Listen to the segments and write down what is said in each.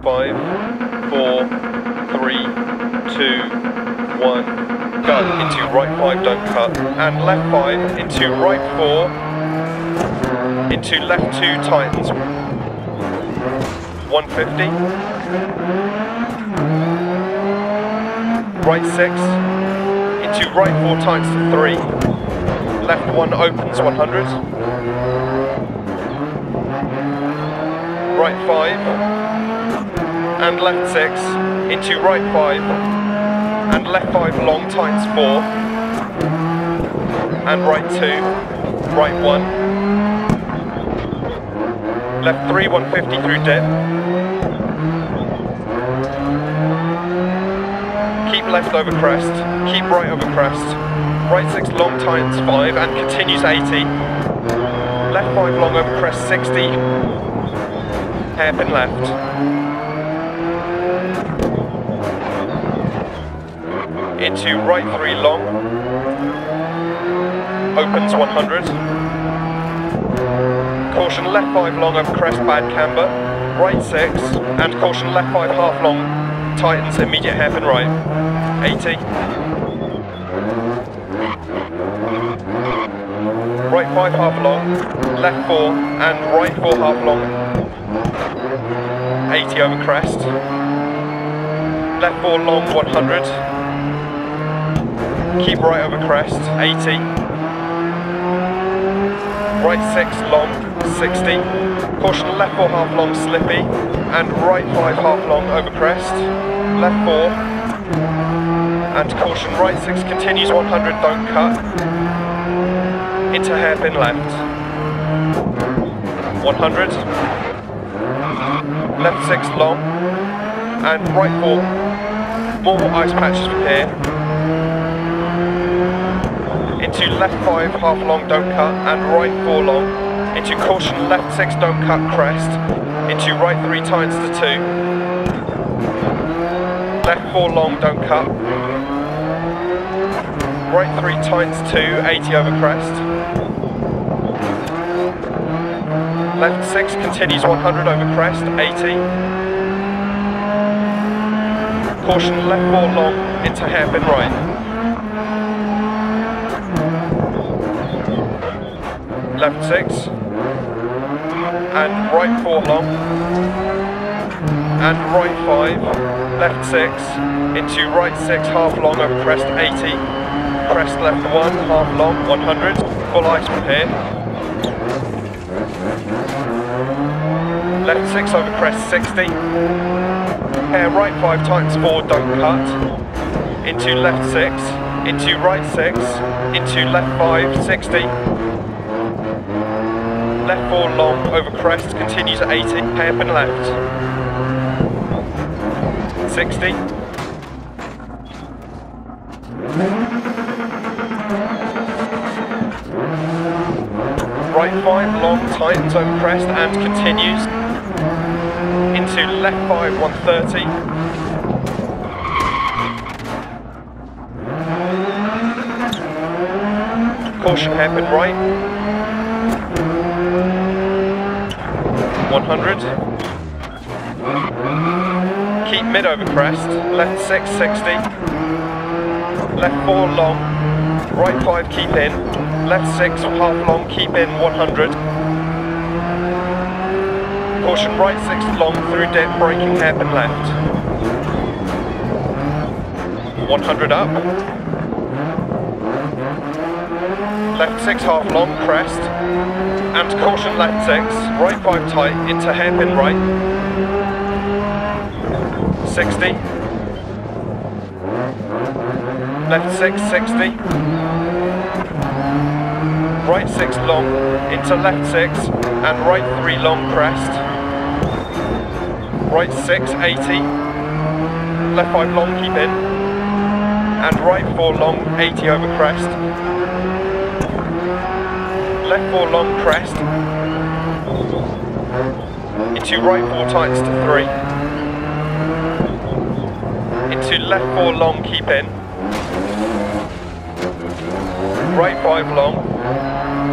5, 4, 3, 2, 1, go. Into right 5, don't cut. And left 5, into right 4, into left 2, tightens. 150. Right 6, into right 4, tightens to 3. Left 1, opens 100. Right 5, and left 6, into right 5, and left 5 long, tightens 4, and right 2, right 1, left 3, 150 through dip, keep left over crest, keep right over crest, right 6 long, tightens 5, and continues 80, left 5 long over crest 60, hairpin left. Into right 3 long, opens 100. Caution left 5 long over crest, bad camber. Right 6, and caution left 5 half long, tightens, immediate hairpin right. 80. Right 5 half long, left 4, and right 4 half long. 80 over crest. Left 4 long, 100. Keep right over crest, 80. Right 6 long, 60. Caution left 4 half long, slippy. And right 5 half long over crest. Left 4. And caution right 6 continues 100, don't cut. Into hairpin left. 100. Left 6 long. And right 4. More ice patches from here. Into left 5 half long, don't cut, and right 4 long, into caution left 6 don't cut, crest, into right 3 tightens to 2, left 4 long, don't cut, right 3 tightens 2, 80 over crest, left 6 continues 100 over crest, 80, caution left 4 long, into hairpin right. Left 6, and right 4 long, and right 5, left 6, into right 6 half long over crest 80, crest left 1 half long 100, full ice from here, left 6 over crest 60, hair right 5 tightens 4 don't cut, into left 6, into right 6, into left 5 60, left 4 long over crest, continues at 80, hairpin left. 60. Right 5 long, tightens over crest and continues. Into left 5, 130. Caution hairpin right. 100. Keep mid over crest, left 6, 60. Left 4 long, right 5 keep in, left 6 half long keep in 100. Caution right 6 long through dip, braking hairpin left. 100 up. Left 6 half long, crest. And caution left 6, right 5 tight, into hairpin right. 60. Left 6, 60. Right 6 long, into left 6, and right 3 long, crest. Right 6, 80. Left 5 long, keep in. And right 4 long, 80 over crest. Left 4 long, crest. Into right 4 tightens to 3. Into left 4 long, keep in. Right 5 long.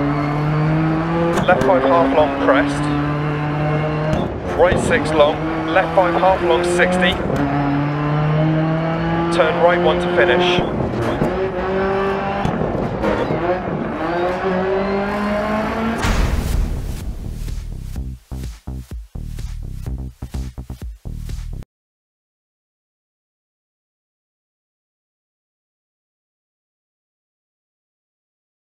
Left 5 half long, crest. Right 6 long. left 5 half long 60, turn right 1 to finish.